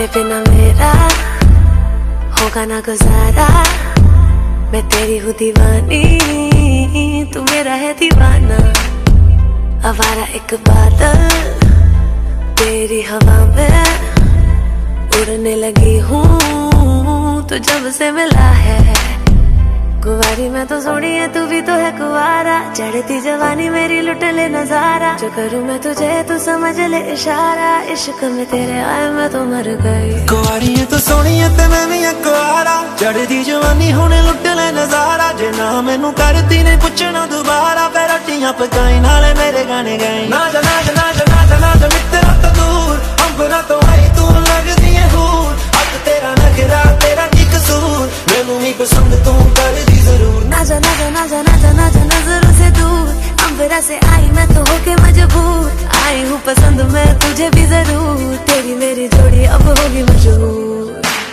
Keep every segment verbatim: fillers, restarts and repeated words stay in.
तेरे बिना मेरा होगा ना गुजारा। मैं तेरी हूँ दीवानी, तू मेरा है दीवाना। आवारा एक बादल तेरी हवा में उड़ने लगी हूँ, तो जब से मिला है। कुंवारी मैं तो सोनी है, तू भी तो है कुंवारा। चढ़ती जवानी मेरी लुट ले नजारा। जो करूँ मैं तुझे तू समझ ले इशारा। इश्क में तेरे आए मैं तो मर गई। कुंवारी है तो सोनी है ते मैं भी है कुंवारा। चढ़ती जवानी होने लुट ले नजारा। जे ना मैनू करती ने पुछना दोबारा, फिर रोटियां पकाई नाले मेरे गाने गाई। ना जा ना जा ना जा ना जा ना जा मित्रा तो दूर, अंबरा तो आई तू लगदी है हूर। अब तेरा नखरा तेरा की कसूर, मैनू भी पसंद तू कर दी जरूर। ना जा ना जा ना जा ना जा ना जा नजरों से दूर, अंबरा से आई मैं तो होके मजबूर। आई हूँ पसंद मैं तुझे भी जरूर, तेरी मेरी जोड़ी अब होगी मशहूर।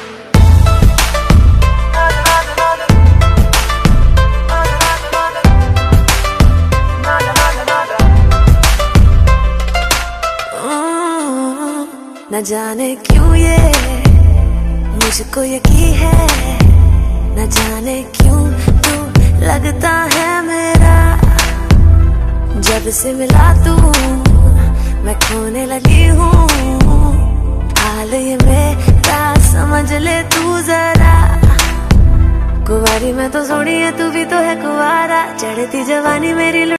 न जाने क्यों ये मुझको यकीन है, न जाने क्यों तू लगता है मेरा। जब से मिला तू मैं खोने लगी हूँ, हाल ये मेरा समझ ले तू जरा। कुंवारी मैं तो सोनी है, तू भी तो है कुंवारा। चढ़ती जवानी मेरी